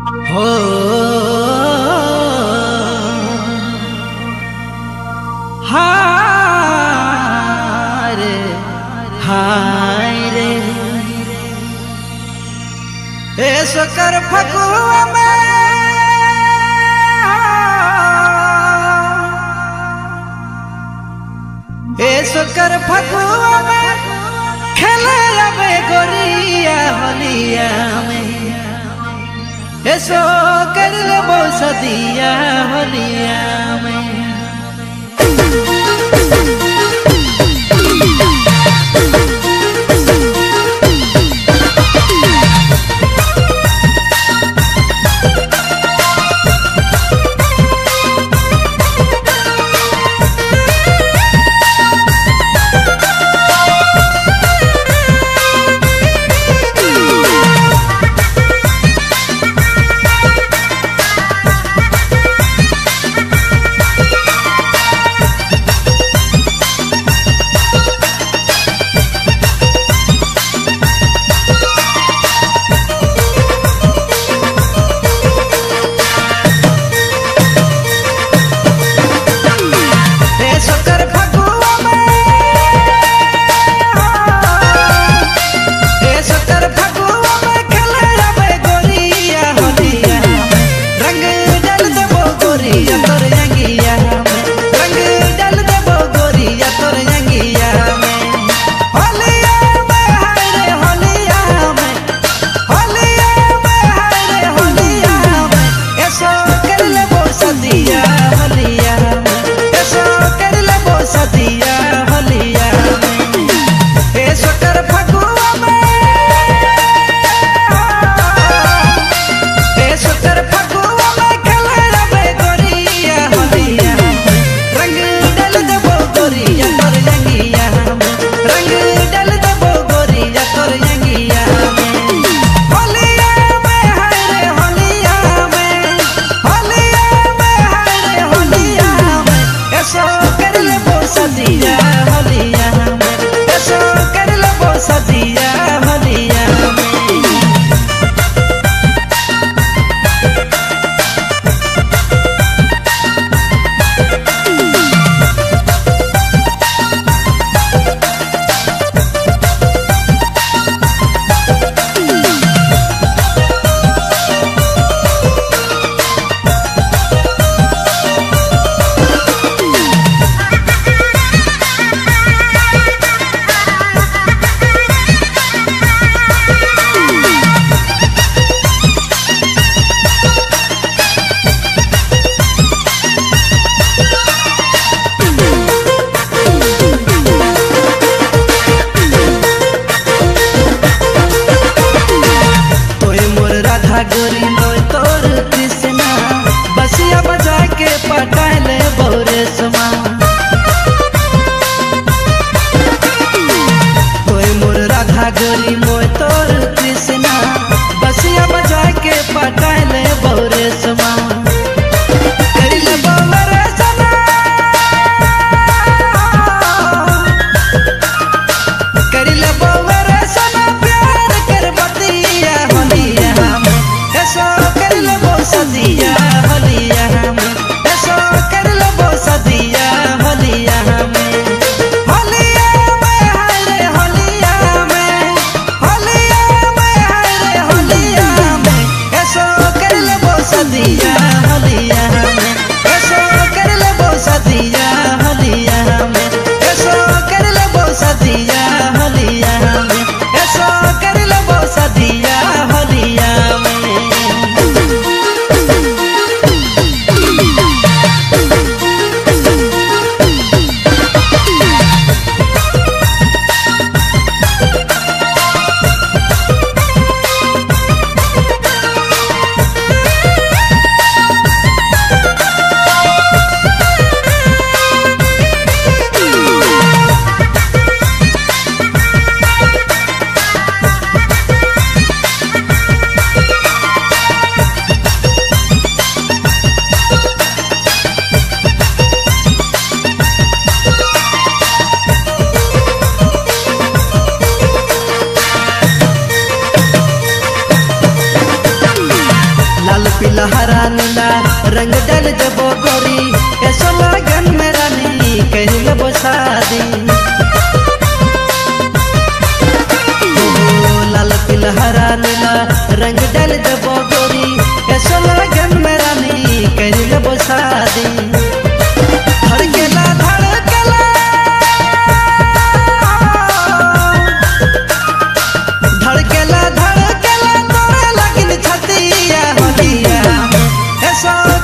हो हाय रे हाय रे ऐसो कर फगुआ में ऐसो कर फगुआ में खेले अबे गोरिया होलिया में ऐसो कर लेबो सदिया होलिया में गोरी मोय तोर कृष्णा बसिया बजा के पटाले बहुरे समा कोई मोर राधा गोरी मोय तोर कृष्णा बसिया बजा के पटाले बहुरे समा करिले बहुरे समा करिले बहुरे समा प्यार कर बतिया होलिया में ऐसा पीला हरा नीला रंग डल जबो गोरी ऐसो लगन में रानी कर लेबो शादी। लाल पीला हरा नीला रंग डल जबो गोरी ऐसो लगन में रानी कर लेबो शादी। धड़केला धड़केला धड़केला धड़केला तोरे लगिन छतिया होलिया ऐसा